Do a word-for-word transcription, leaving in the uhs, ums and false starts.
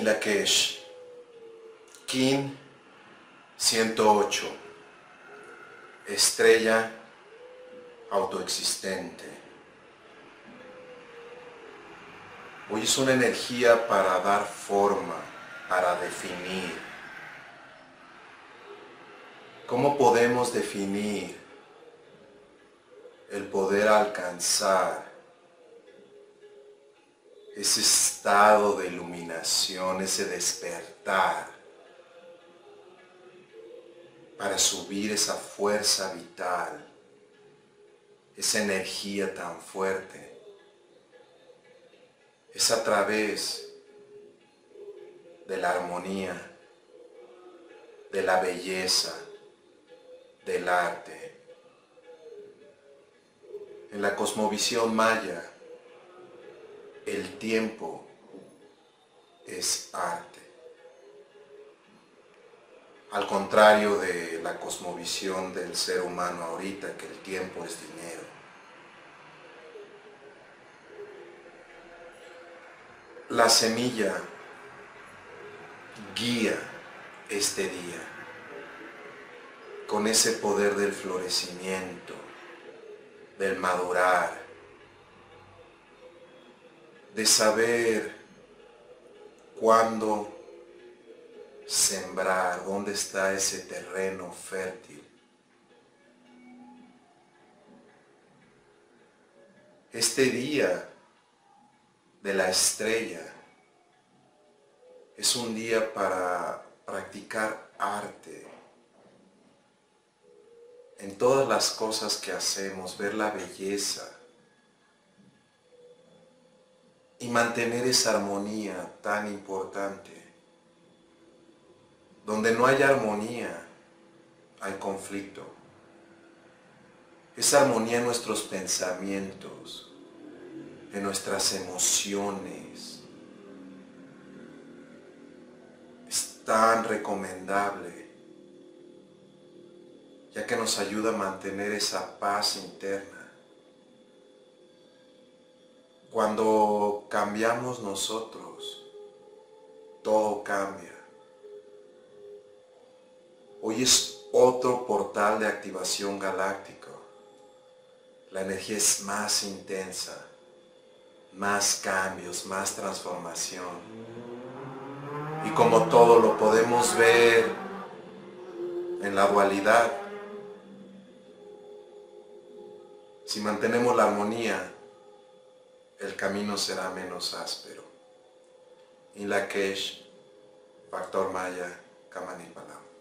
Lakesh, Kin ciento ocho, estrella autoexistente. Hoy es una energía para dar forma, para definir. ¿Cómo podemos definir el poder alcanzar ese estado de iluminación, ese despertar, para subir esa fuerza vital, esa energía tan fuerte? Es a través de la armonía, de la belleza, del arte. En la cosmovisión maya, el tiempo es arte. Al contrario de la cosmovisión del ser humano ahorita, que el tiempo es dinero. La semilla guía este día con ese poder del florecimiento, del madurar, de saber cuándo sembrar, dónde está ese terreno fértil. Este día de la estrella es un día para practicar arte en todas las cosas que hacemos, ver la belleza y mantener esa armonía tan importante. Donde no hay armonía, hay conflicto. Esa armonía en nuestros pensamientos, en nuestras emociones, es tan recomendable, ya que nos ayuda a mantener esa paz interna. Cuando cambiamos nosotros, todo cambia. Hoy es otro portal de activación galáctico. La energía es más intensa, más cambios, más transformación. Y como todo lo podemos ver en la dualidad, si mantenemos la armonía, el camino será menos áspero. In Lakesh, Factor Maya, Kamani Palam.